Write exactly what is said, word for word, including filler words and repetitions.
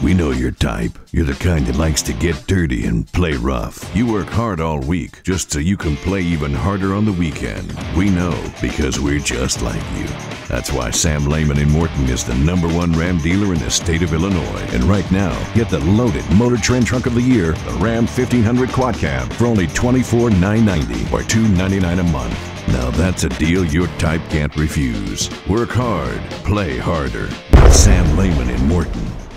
We know your type. You're the kind that likes to get dirty and play rough. You work hard all week just so you can play even harder on the weekend. We know because we're just like you. That's why Sam Lehman in Morton is the number one Ram dealer in the state of Illinois. And right now, get the loaded Motor Trend Truck of the Year, the Ram fifteen hundred Quad Cab, for only twenty-four thousand nine hundred ninety dollars or two hundred ninety-nine dollars a month. Now that's a deal your type can't refuse. Work hard, play harder. Sam Lehman in Morton.